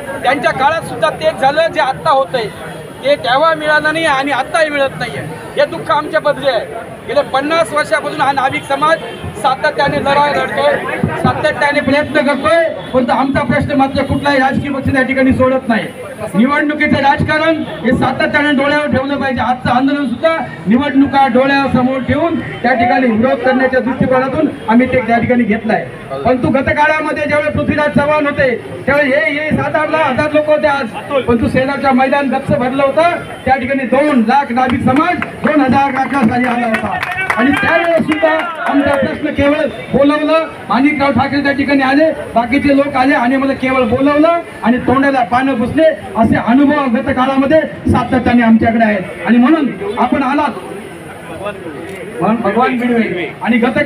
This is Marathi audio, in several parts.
त्यांच्या काळात सुद्धा तेच झालं जे आत्ता होतंय ते तेव्हा मिळालं नाही आणि आत्ताही मिळत नाही आहे। हे दुःख आमच्या बदले आहे। गेले 50 वर्षापासून हा नाभिक समाज सातत्याने लढा लढतोय, सातत्याने प्रयत्न करतोय, पण आमचा प्रश्न मात्र कुठलाही राजकीय पक्ष त्या ठिकाणी सोडत नाही। निवडणुकीचं राजकारण हे सातत्याने डोळ्यावर ठेवलं पाहिजे। आजचं आंदोलन सुद्धा निवडणुका डोळ्यासमोर ठेवून त्या ठिकाणी विरोध करण्याच्या दृष्टिकोनातून आम्ही ते त्या ठिकाणी घेतलाय। परंतु गतकाळामध्ये ज्यावेळेस पृथ्वीराज चव्हाण होते त्यावेळेस हे 7,000 लोक होते आज, परंतु सेनाचं मैदान गच्च भरलं होतं। त्या ठिकाणी 2 लाख नाभिक समाज 2011 साली आला होता आणि त्यावेळेस सुद्धा आमचा प्रश्न केवळ बोलवलं, माणिकराव ठाकरे त्या ठिकाणी आले, बाकीचे लोक आले आणि मला केवळ बोलवलं आणि तोंडाला पानं पुसले, असे अनुभव गत काळामध्ये सातत्याने आमच्याकडे आहेत। आणि म्हणून आपण आलात भगवान बिडवे आणि गत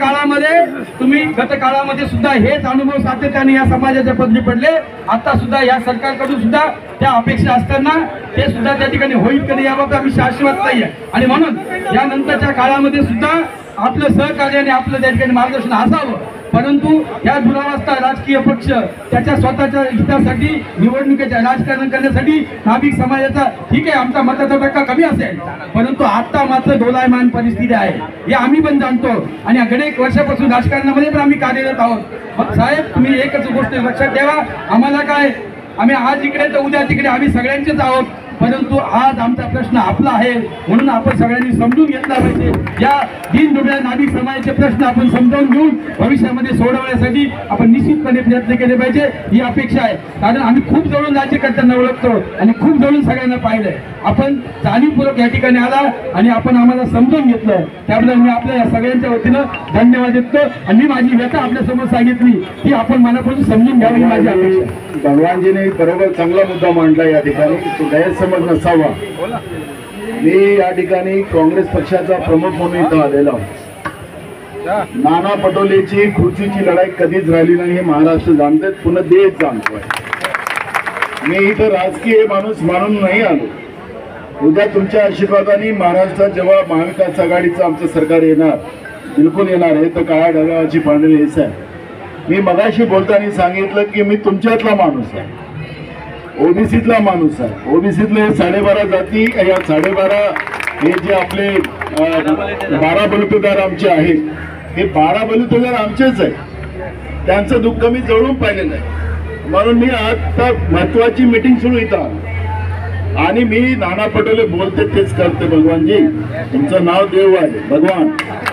काळामध्ये सुद्धा हेच अनुभव सातत्याने या समाजाच्या पदरी पडले। आता सुद्धा या सरकारकडून सुद्धा त्या अपेक्षा असताना ते सुद्धा त्या ठिकाणी होईल कधी याबाबत आम्ही शाश्वत नाही आहे। आणि म्हणून या नंतरच्या काळामध्ये सुद्धा आपलं सहकार्याने आपलं त्या ठिकाणी मार्गदर्शन असावं, परंतु या दुरावस्था राजकीय पक्ष त्याच्या स्वतःच्या हितासाठी निवडणुकीचे राजकारण करण्यासाठी नाभिक समाजाचा ठीक आहे आमचा मताचा टक्का कमी असेल, परंतु आता मात्र दोलायमान परिस्थिती आहे हे आम्ही पण जाणतो आणि अनेक वर्षापासून राजकारणामध्ये पण आम्ही कार्यरत आहोत। मग साहेब तुम्ही एकच गोष्ट लक्षात ठेवा, आम्हाला काय आम्ही आज इकडे तर उद्या तिकडे आम्ही सगळ्यांचेच आहोत, परंतु आज आमचा प्रश्न आपला आहे म्हणून आपण सगळ्यांनी समजून घेतला पाहिजे। या दीनदुबळ्या नाभिक समाजाचे प्रश्न आपण समजावून घेऊन भविष्यामध्ये सोडवण्यासाठी आपण निश्चितपणे प्रयत्न केले पाहिजे ही अपेक्षा आहे। कारण आम्ही खूप जवळून राज्यकर्त्यांना ओळखतो आणि खूप जवळून सगळ्यांना पाहिलंय, आपण जाणीवपूर्वक या ठिकाणी आला आणि आपण आम्हाला समजून घेतलं, त्याबद्दल मी आपल्या या सगळ्यांच्या वतीनं धन्यवाद देतो आणि मी माझी व्यथा आपल्यासमोर सांगितली ती आपण मनापासून समजून घ्यावी ही माझी अपेक्षा। भगवानजीने बरोबर चांगला मुद्दा मांडला या ठिकाणी, तो गैरसमज नसावा। मी या ठिकाणी काँग्रेस पक्षाचा प्रमुख म्हणून इथं आलेला आहे। नाना पटोलेची खुर्चीची लढाई कधीच राहिली नाही हे महाराष्ट्र जाणते, पुन्हा देश जाणतोय। मी इथं राजकीय माणूस म्हणून नाही आलो। उद्या तुमच्या आशीर्वादाने महाराष्ट्रात जेव्हा महाविकास आघाडीचं आमचं सरकार येणार, बिलकुल येणार आहे, तर काळ्या ढगाची पांढरी रेष आहे। मी मगाशी बोलताना सांगितलं की मी तुमच्यातला माणूस आहे, ओबीसीतला माणूस आहे। ओबीसीतले 12.5 जाती, या 12.5 हे जे आपले 12 बलुतेदार आमचे आहेत, हे 12 बलुतेदार आमचेच आहे। त्यांचं दुःख मी जवळून पाहिलेलं आहे, म्हणून मी आता महत्वाची मीटिंग सुरू इथं आणि मी नाना पटोले बोलते तेच करते। भगवानजी तुमचं नाव देव आहे भगवान।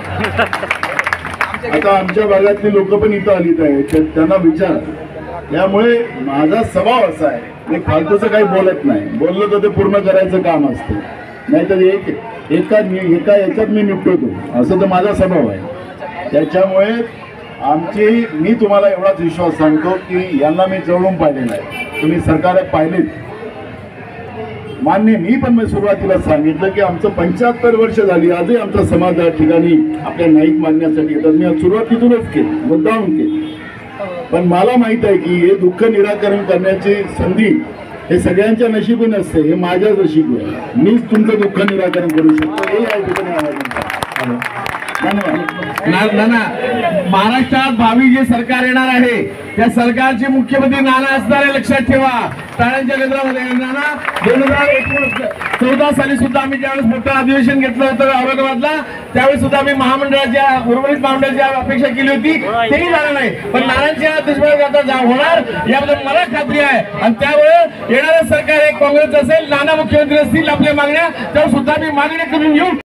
आता आमच्या भागातली लोक पण इथं आलीत आहेत, त्यांना विचार। त्यामुळे माझा स्वभाव असा आहे, मी फालतूचं काही बोलत नाही, बोललं तर ते पूर्ण करायचं काम असतं, नाहीतर एका याच्यात मी निपटतो, असं तर माझा स्वभाव आहे। त्याच्यामुळे मी तुम्हाला एवढाच विश्वास सांगतो की यांना मी जवळून पाहिलेला आहे, तुम्ही सरकार पाहिलेत मान्य। मी सुरुवातीला सांगितलं की आमचं 75 वर्ष झाली, आजही आमचा समाज या ठिकाणी आपल्या नाईक मानण्यासाठी येतात। मी सुरुवातीतूनच केली, मुद्दाम केली, पण मला माहित आहे की हे दुःख निराकरण करण्याची संधी हे सगळ्यांच्या नशिबी नसते, हे माझ्याच नशिबी आहे। मीच तुमचं दुःख निराकरण करू शकतो, हे या ठिकाणी नाना महाराष्ट्रात भावी जे सरकार येणार आहे त्या सरकारचे मुख्यमंत्री नाना असणार आहे, लक्षात ठेवा। टाळ्यांच्या केंद्रामध्ये नाना 2014 साली सुद्धा आम्ही ज्यावेळेस मोठं अधिवेशन घेतलं होतं औरंगाबादला, त्यावेळेस सुद्धा आम्ही महामंडळाच्या उर्वरित महामंडळाची अपेक्षा केली होती, तेही झालं नाही, पण नानांच्या दुष्परिणाम आता होणार याबद्दल मला खात्री आहे। आणि त्यामुळे येणारं सरकार एक काँग्रेस असेल, नाना मुख्यमंत्री असतील, आपल्या मागण्या त्यावर सुद्धा मी मागणी करून येऊ।